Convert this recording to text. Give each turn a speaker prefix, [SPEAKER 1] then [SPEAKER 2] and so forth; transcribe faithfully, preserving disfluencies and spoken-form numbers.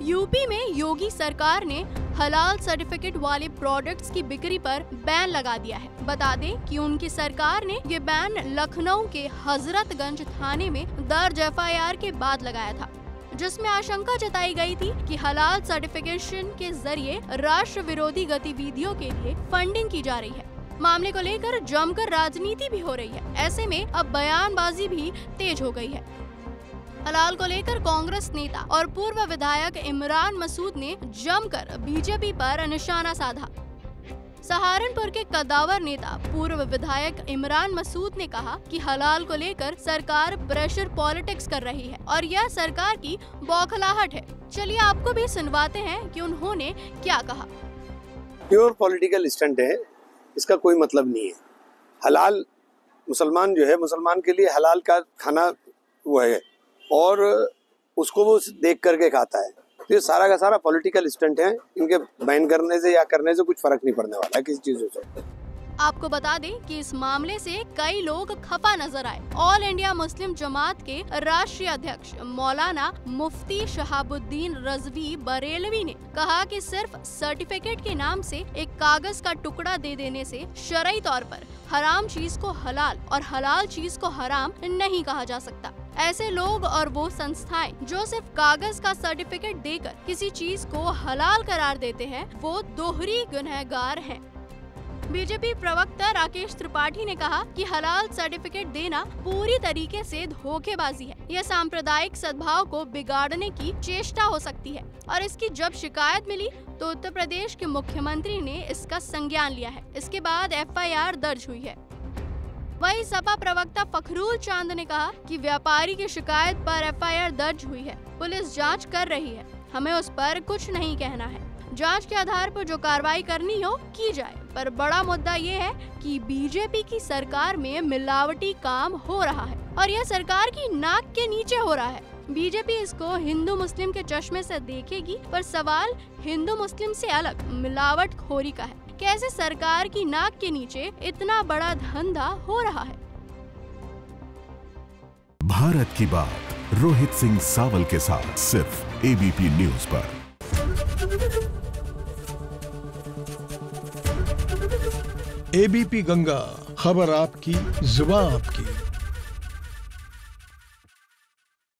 [SPEAKER 1] UP में योगी सरकार ने हलाल सर्टिफिकेट वाले प्रोडक्ट्स की बिक्री पर बैन लगा दिया है। बता दें कि उनकी सरकार ने ये बैन लखनऊ के हजरतगंज थाने में दर्ज एफ आई आर के बाद लगाया था, जिसमें आशंका जताई गई थी कि हलाल सर्टिफिकेशन के जरिए राष्ट्र विरोधी गतिविधियों के लिए फंडिंग की जा रही है। मामले को लेकर जमकर राजनीति भी हो रही है। ऐसे में अब बयानबाजी भी तेज हो गई है। हलाल को लेकर कांग्रेस नेता और पूर्व विधायक इमरान मसूद ने जमकर बीजेपी पर निशाना साधा। सहारनपुर के कदावर नेता पूर्व विधायक इमरान मसूद ने कहा कि हलाल को लेकर सरकार प्रेशर पॉलिटिक्स कर रही है और यह सरकार की बौखलाहट है। चलिए आपको भी सुनवाते हैं कि उन्होंने क्या कहा।
[SPEAKER 2] प्योर पॉलिटिकल स्टंट है, इसका कोई मतलब नहीं है। हलाल मुसलमान जो है, मुसलमान के लिए हलाल का खाना वो है और उसको वो देख करके खाता है। तो ये सारा का सारा पॉलिटिकल स्टंट है। इनके बैन करने से या करने से कुछ फर्क नहीं पड़ने वाला है किसी चीजों से।
[SPEAKER 1] आपको बता दें कि इस मामले से कई लोग खफा नजर आए। ऑल इंडिया मुस्लिम जमात के राष्ट्रीय अध्यक्ष मौलाना मुफ्ती शहाबुद्दीन रजवी बरेलवी ने कहा कि सिर्फ सर्टिफिकेट के नाम से एक कागज का टुकड़ा दे देने से शरई तौर पर हराम चीज को हलाल और हलाल चीज को हराम नहीं कहा जा सकता। ऐसे लोग और वो संस्थाएं जो सिर्फ कागज का सर्टिफिकेट देकर किसी चीज को हलाल करार देते हैं, वो दोहरी गुनहगार हैं। बीजेपी प्रवक्ता राकेश त्रिपाठी ने कहा कि हलाल सर्टिफिकेट देना पूरी तरीके से धोखेबाजी है। यह सांप्रदायिक सद्भाव को बिगाड़ने की चेष्टा हो सकती है और इसकी जब शिकायत मिली तो उत्तर प्रदेश के मुख्यमंत्री ने इसका संज्ञान लिया है। इसके बाद एफ आई आर दर्ज हुई है। वहीं सपा प्रवक्ता फखरुल चांद ने कहा कि व्यापारी की शिकायत पर एफ आई आर दर्ज हुई है, पुलिस जांच कर रही है, हमें उस पर कुछ नहीं कहना है। जांच के आधार पर जो कार्रवाई करनी हो की जाए, पर बड़ा मुद्दा ये है कि बीजेपी की सरकार में मिलावटी काम हो रहा है और यह सरकार की नाक के नीचे हो रहा है। बीजेपी इसको हिंदू मुस्लिम के चश्मे से देखेगी, पर सवाल हिंदू मुस्लिम से अलग मिलावटखोरी का है। कैसे सरकार की नाक के नीचे इतना बड़ा धंधा हो रहा है।
[SPEAKER 3] भारत की बात रोहित सिंह सावल के साथ सिर्फ ए बी पी न्यूज पर।
[SPEAKER 4] ए बी पी गंगा, खबर आपकी, जुबान आपकी।